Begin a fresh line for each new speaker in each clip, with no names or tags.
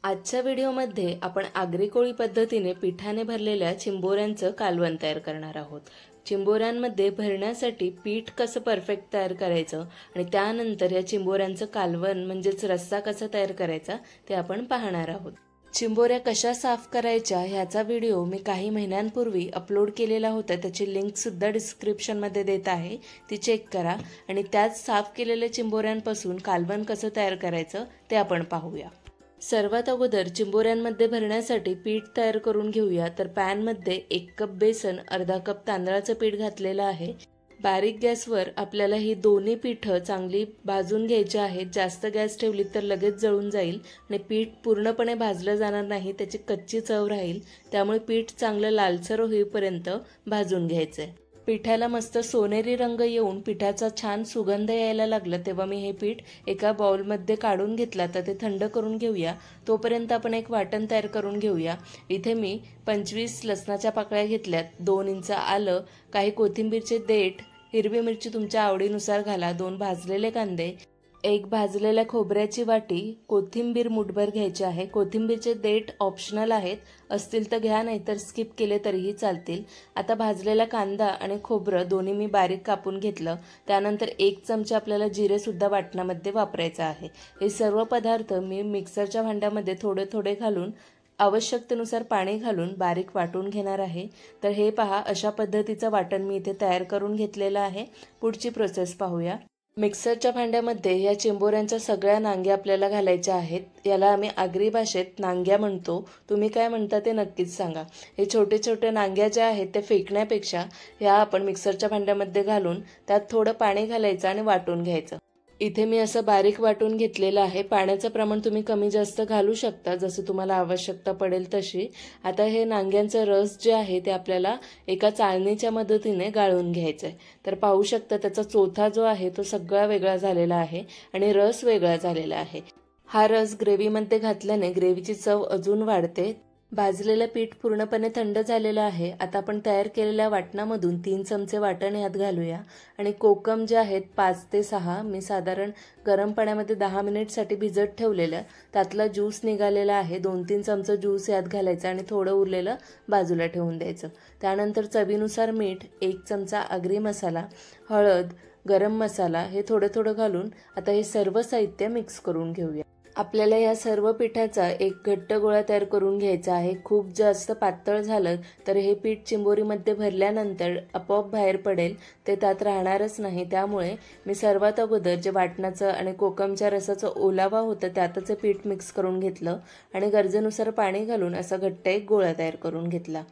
आजच्या व्हिडिओमध्ये आपण आगरी कोळी पद्धतीने पिठाने भरलेल्या चिंबोऱ्यांचं कालवण तयार करणार आहोत। चिंबोऱ्यांमध्ये भरण्यासाठी पीठ कसं परफेक्ट तयार करायचं आणि त्यानंतर या चिंबोऱ्यांचं कालवण म्हणजेच रस्सा कसा तयार करायचा ते आपण पाहणार आहोत। चिंबोऱ्या कशा साफ करायच्या ह्याचा व्हिडिओ मी काही महिन्यांपूर्वी अपलोड केलेला होता, त्याची लिंक सुद्धा डिस्क्रिप्शन मध्ये देत आहे, ती चेक करा आणि त्याच साफ केलेल्या चिंबोऱ्यांपासून कालवण कसं तयार करायचं ते आपण पाहूया। सर्वात अगोदर चिंबोऱ्यांमध्ये भरण्यासाठी पीठ तयार करून घेऊया। तर पॅन मध्ये 1 कप बेसन, अर्धा कप तांदळाचं पीठ घातलेलं आहे। बारीक गॅसवर आपल्याला ही दोन्ही पीठं चांगली भाजून घ्यायची आहेत। जास्त गॅस ठेवली तर लगेच जळून जाईल आणि पीठ पूर्णपणे भाजलं जाणार नाही, त्याची कच्ची चव राहील। त्यामुळे पीठ चांगलं लालसर होईपर्यंत भाजून घ्यायचंय। पिठाला मस्त सोनेरी रंग येऊन पिठाचा छान सुगंध यायला लागला तेव्हा मी हे पीठ एका बाउलमध्ये काढून घेतला। तर ते थंड करून घेऊया, तोपर्यंत आपण एक वाटण तयार करून घेऊया। इथे मी 25 लसणाच्या पाकळ्या घेतल्यात, 2 इंच आलं, काही कोथिंबीरचे देठ, हिरवी मिरची तुमच्या आवडीनुसार घाला, 2 भाजलेले कांदे, एक भाजलेल्या खोबऱ्याची वाटी, कोथिंबीर मुठभर घ्यायची आहे। कोथिंबीरचे देठ ऑप्शनल आहेत, असतील तर घ्या, नाहीतर स्किप केले तरीही चालतील। आता भाजलेला कांदा आणि खोबरं दोन्ही मी बारीक कापून घेतलं। त्यानंतर 1 चमचा आपल्याला जिरे सुद्धा वाटणामध्ये वापरायचं आहे। हे सर्व पदार्थ मी मिक्सरच्या भांड्यामध्ये थोडे थोडे घालून आवश्यकतेनुसार पाणी घालून बारीक वाटून घेणार आहे। तर हे पहा, अशा पद्धतीचं वाटण मी इथे तयार करून घेतलेलं आहे। पुढची प्रोसेस पाहूया। मिक्सरच्या भांड्यामध्ये या चिंबोऱ्यांच्या सगळ्या नांग्या आपल्याला घालायच्या आहेत। याला आम्ही आगरी भाषेत नांग्या म्हणतो, तुम्ही काय म्हणता ते नक्कीच सांगा। हे छोटे छोटे नांग्या ज्या आहेत ते फेकण्यापेक्षा ह्या आपण मिक्सरच्या भांड्यामध्ये घालून त्यात थोडं पाणी घालायचं आणि वाटून घ्यायचं। इथे मी असं बारीक वाटून घेतलेलं आहे। पाण्याचं प्रमाण तुम्ही कमी जास्त घालू शकता, जसं तुम्हाला आवश्यकता पडेल तशी। आता हे नांग्यांचं रस जे आहे ते आपल्याला एका चाळणीच्या मदतीने गाळून घ्यायचं आहे। तर पाहू शकता त्याचा चोथा जो आहे तो सगळा वेगळा झालेला आहे आणि रस वेगळा झालेला आहे। हा रस ग्रेव्हीमध्ये घातल्याने ग्रेव्हीची चव अजून वाढते। भाजलेलं पीठ पूर्णपणे थंड झालेलं आहे। आता आपण तयार केलेल्या वाटणामधून 3 चमचे वाटण यात घालूया आणि कोकम जे आहेत 5 ते 6 मी साधारण गरम पाण्यामध्ये 10 मिनिटसाठी भिजत ठेवलेलं, त्यातला ज्यूस निघालेला आहे। 2-3 चमचे ज्यूस यात घालायचं आणि थोडं उरलेलं बाजूला ठेवून द्यायचं। त्यानंतर चवीनुसार मीठ, 1 चमचा आगरी मसाला, हळद, गरम मसाला हे थोडं थोडं घालून आता हे सर्व साहित्य मिक्स करून घेऊया। आपल्याला या सर्व पिठाचा एक घट्ट गोळा तयार करून घ्यायचा आहे। खूप जास्त पातळ झालं तर हे पीठ चिंबोरीमध्ये भरल्यानंतर आपोआप बाहेर पडेल, ते त्यात राहणारच नाही। त्यामुळे मी सर्वात अगोदर जे वाटणाचं आणि कोकमच्या रसाचं ओलावा होतं त्यातच हे पीठ मिक्स करून घेतलं आणि गरजेनुसार पाणी घालून असा घट्ट एक गोळा तयार करून घेतला।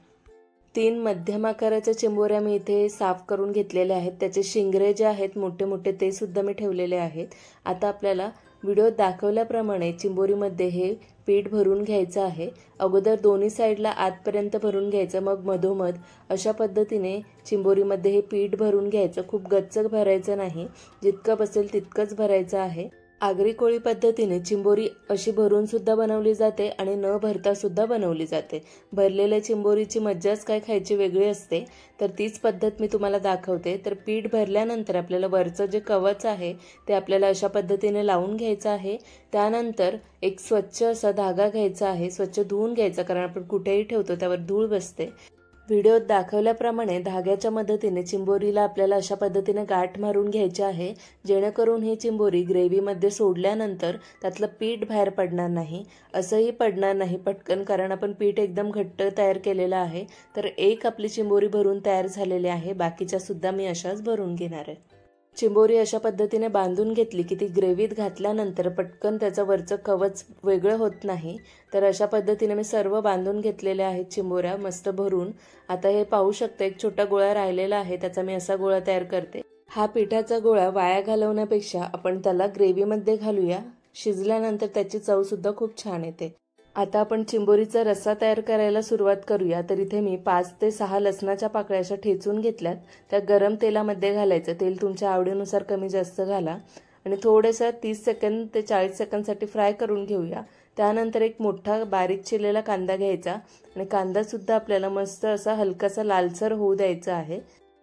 3 मध्यम आकाराच्या चिंबोऱ्या मी इथे साफ करून घेतलेल्या आहेत। त्याचे शिंगरे जे आहेत मोठे मोठे ते सुद्धा मी ठेवलेले आहेत। आता आपल्याला व्हिडिओत दाखवल्याप्रमाणे चिंबोरीमध्ये हे पीठ भरून घ्यायचं आहे। अगोदर दोन्ही साईडला आतपर्यंत भरून घ्यायचं, मग मधोमध अशा पद्धतीने चिंबोरीमध्ये हे पीठ भरून घ्यायचं। खूप गच्च भरायचं नाही, जितकं बसेल तितकंच भरायचं आहे। आगरी कोळी पद्धतीने चिंबोरी अशी भरून सुद्धा बनवली जाते आणि न भरता सुद्धा बनवली जाते। भरलेल्या चिंबोरीची मज्जाच काय खायची वेगळी असते, तर तीच पद्धत मी तुम्हाला दाखवते। तर पीठ भरल्यानंतर आपल्याला वरचं जे कवच आहे ते आपल्याला अशा पद्धतीने लावून घ्यायचं आहे। त्यानंतर एक स्वच्छ असा धागा घ्यायचा आहे, स्वच्छ धुवून घ्यायचा, कारण आपण कुठेही ठेवतो त्यावर धूळ बसते। व्हिडिओत दाखवल्याप्रमाणे धाग्याच्या मदतीने चिंबोरीला आपल्याला अशा पद्धतीने गाठ मारून घ्यायची आहे, जेणेकरून ही चिंबोरी ग्रेव्हीमध्ये सोडल्यानंतर त्यातलं पीठ बाहेर पडणार नाही। असंही पडणार नाही पटकन, कारण आपण पीठ एकदम घट्ट तयार केलेलं आहे। तर एक आपली चिंबोरी भरून तयार झालेली आहे, बाकीच्या सुद्धा मी अशाच भरून घेणार आहे। चिंबोरी अशा पद्धतीने बांधून घेतली की ती ग्रेव्हीत घातल्यानंतर पटकन त्याचं वरचं कवच वेगळं होत नाही। तर अशा पद्धतीने मी सर्व बांधून घेतलेल्या आहेत चिंबोऱ्या मस्त भरून। आता हे पाहू शकता एक छोटा गोळा राहिलेला आहे, त्याचा मी असा गोळा तयार करते। हा पिठाचा गोळा वाया घालवण्यापेक्षा आपण त्याला ग्रेव्हीमध्ये घालूया, शिजल्यानंतर त्याची चव सुद्धा खूप छान येते। आता आपण चिंबोरीचा रस्सा तयार करायला सुरुवात करूया। तर इथे मी 5 ते 6 लसणाच्या पाकळ्या अशा ठेचून घेतल्यात, त्या गरम तेलामध्ये घालायचं। तेल तुमच्या आवडीनुसार कमी जास्त घाला आणि थोडंसं 30 सेकंद ते 40 सेकंदसाठी फ्राय करून घेऊया। त्यानंतर एक मोठा बारीक चिरलेला कांदा घ्यायचा आणि कांदा सुद्धा आपल्याला मस्त असा हलकासा लालसर होऊ द्यायचा आहे।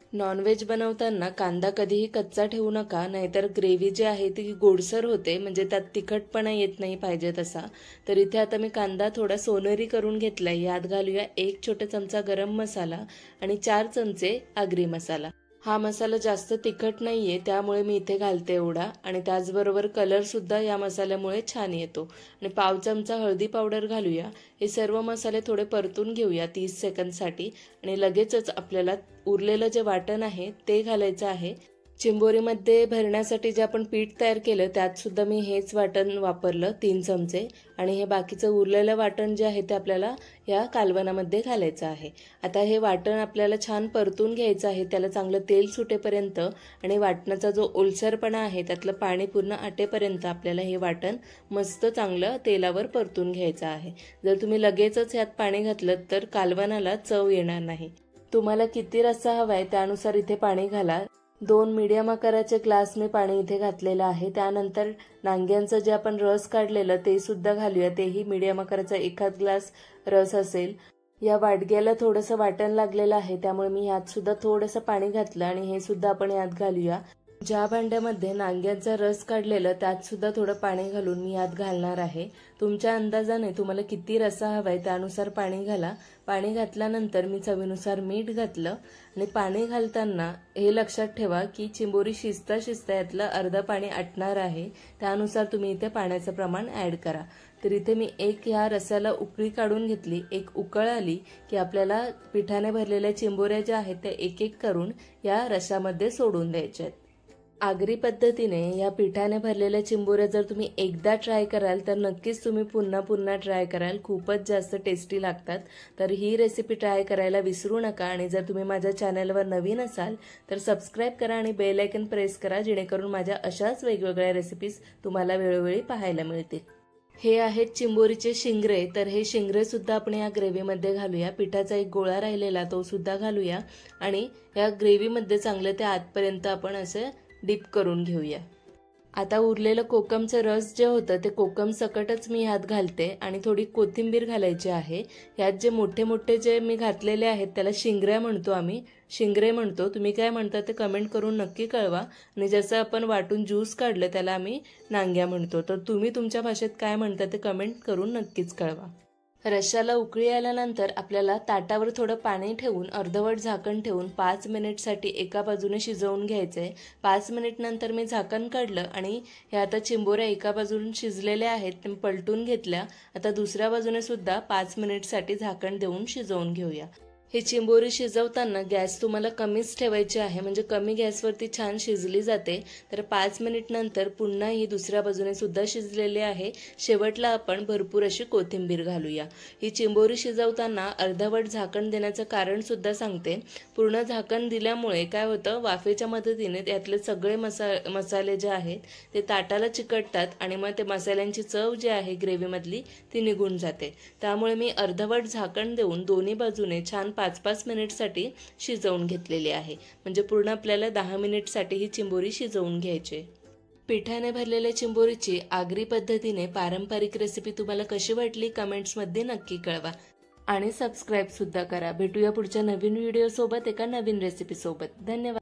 नॉनव्हेज बनवताना कांदा कधीही कच्चा ठेवू नका, नाहीतर ग्रेव्ही जी आहे ती गोडसर होते, म्हणजे त्यात तिखटपणा येत नाही पाहिजे तसा. तर इथे आता मी कांदा थोडा सोनेरी करून घेतलाय. यात घालूया 1 छोटा चमचा गरम मसाला आणि 4 चमचे आगरी मसाला. हा मसाला जास्त तिखट नाहीये, त्यामुळे मी इथे घालते एवढा. आणि त्याचबरोबर कलर सुद्धा या मसाल्यामुळे छान येतो. आणि पाव चमचा हळदी पावडर घालूया. हे सर्व मसाले थोडे परतून घेऊया 30 सेकंदसाठी. आणि लगेचच आपल्याला उरलेलं जे वाटण आहे ते घालायचं आहे. चिंबोरीमध्ये भरण्यासाठी जे आपण पीठ तयार केलं त्यात सुद्धा मी हेच वाटण वापरलं 3 चमचे. आणि हे बाकीचं उरलेलं वाटण जे आहे ते आपल्याला या कालवणामध्ये घालायचं आहे. आता हे वाटण आपल्याला छान परतून घ्यायचं आहे, त्याला चांगलं तेल सुटेपर्यंत. आणि वाटणाचा जो ओलसरपणा आहे त्यातलं पाणी पूर्ण आटेपर्यंत आपल्याला हे वाटण मस्त चांगलं तेलावर परतून घ्यायचं आहे. जर तुम्ही लगेचच यात पाणी घातलं तर कालवणाला चव येणार नाही. तुम्हाला किती रस्सा हवाय त्यानुसार इथे पाणी घाला. 2 मीडियम आकाराचे ग्लास मी पाणी इथे घातलेलं आहे. त्यानंतर नांग्यांचं जे आपण रस काढलेलं ते सुद्धा घालूया. तेही मीडियम आकाराचा 1 ग्लास रस असेल. या वाडग्याला थोडंसं वाटण लागलेलं आहे, त्यामुळे मी यात सुद्धा थोडंसं पाणी घातलं आणि हे सुद्धा आपण यात घालूया. ज्या भांड्यामध्ये नांग्यांचा रस काढलेला त्यात सुद्धा थोडं पाणी घालून मी यात घालणार आहे. तुमच्या अंदाजाने तुम्हाला किती रस्सा हवाय त्यानुसार पाणी घाला. पाणी घातल्यानंतर मी चवीनुसार मीठ घातलं. आणि पाणी घालताना हे लक्षात ठेवा की चिंबोरी शिजता शिजता यातलं अर्ध पाणी आटणार आहे, त्यानुसार तुम्ही इथे पाण्याचं प्रमाण ऍड करा. तर इथे मी ह्या रस्स्याला उकळी काढून घेतली. एक उकळ आली की आपल्याला पिठाने भरलेल्या चिंबोऱ्या ज्या आहेत त्या एक एक करून या रस्स्यामध्ये सोडून द्यायच्या आहेत. आगरी पद्धतीने या पिठाने भरलेल्या चिंबोऱ्या जर तुम्ही एकदा ट्राय कराल तर नक्कीच तुम्ही पुन्हा पुन्हा ट्राय कराल. खूपच जास्त टेस्टी लागतात. तर ही रेसिपी ट्राय करायला विसरू नका. आणि जर तुम्ही माझ्या चॅनलवर नवीन असाल तर सबस्क्राईब करा आणि बेल आयकन प्रेस करा, जेणेकरून माझ्या अशाच वेगवेगळ्या रेसिपीज तुम्हाला वेळोवेळी पाहायला मिळतील. हे आहेत चिंबोरीचे शिंगरे. तर हे शिंगरे सुद्धा आपण या ग्रेव्हीमध्ये घालूया. पिठाचा एक गोळा राहिलेला तो सुद्धा घालूया. आणि या ग्रेव्हीमध्ये चांगलं ते आतपर्यंत आपण असं डीप करून घेऊया. आता उरलेलं कोकमचं रस जे होतं ते कोकम सकटच मी ह्यात घालते. आणि थोडी कोथिंबीर घालायची आहे. ह्यात जे मोठे मोठे जे मी घातलेले आहेत त्याला शिंगऱ्या म्हणतो आम्ही, शिंगरे म्हणतो. तुम्ही काय म्हणता ते कमेंट करून नक्की कळवा. आणि जसं आपण वाटून ज्यूस काढलं त्याला आम्ही नांग्या म्हणतो. तर तुम्ही तुमच्या भाषेत काय म्हणता ते कमेंट करून नक्कीच कळवा. रश्श्याला उकळी आल्यानंतर आपल्याला ताटावर थोडं पाणी ठेवून अर्धवट झाकण ठेवून 5 मिनिटसाठी एका बाजूने शिजवून घ्यायचंय. 5 मिनिट नंतर मी झाकण काढलं आणि ह्या आता चिंबोऱ्या एका बाजून शिजलेल्या आहेत ते पलटून घेतल्या. आता दुसऱ्या बाजूने सुद्धा 5 मिनिटसाठी झाकण देऊन शिजवून घेऊया. ही चिंबोरी शिजवताना गॅस तुम्हाला कमीच ठेवायची आहे, म्हणजे कमी गॅसवरती छान शिजली जाते. तर 5 मिनिट नंतर पुन्हा ही दुसऱ्या बाजूने सुद्धा शिजलेली आहे. शेवटला आपण भरपूर अशी कोथिंबीर घालूया. ही चिंबोरी शिजवताना अर्धवट झाकण देण्याचं कारण सुद्धा सांगते. पूर्ण झाकण दिल्यामुळे काय होतं, वाफेच्या मदतीने त्यातले सगळे मसाले जे आहेत ते ताटाला चिकटतात आणि मग ते मसाल्यांची चव जी आहे ग्रेव्हीमधली ती निघून जाते. त्यामुळे मी अर्धवट झाकण देऊन दोन्ही बाजूने छान 5-5 मिनिटसाठी शिजवून घेतलेली आहे. म्हणजे पूर्ण आपल्याला 10 मिनिटसाठी ही चिंबोरी शिजवून घ्यायची. पिठाने भरलेल्या चिंबोरीची आगरी पद्धतीने पारंपरिक रेसिपी तुम्हाला कशी वाटली कमेंट्समध्ये नक्की कळवा. आणि सबस्क्राईब सुद्धा करा. भेटूया पुढच्या नवीन व्हिडिओ सोबत एका नवीन रेसिपी सोबत. धन्यवाद.